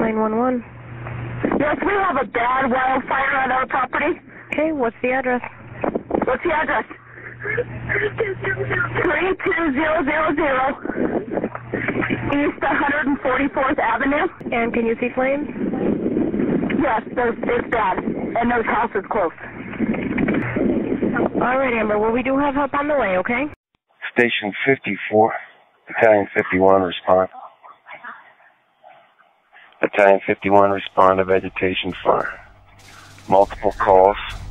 911. Yes, we have a bad wildfire on our property. Okay, what's the address? What's the address? 32000 East 144th Avenue. And can you see flames? Yes, it's bad. And those houses close. All right, Amber. Well, we do have help on the way, okay? Station 54, Battalion 51 respond. Battalion 51 respond to vegetation fire. Multiple calls.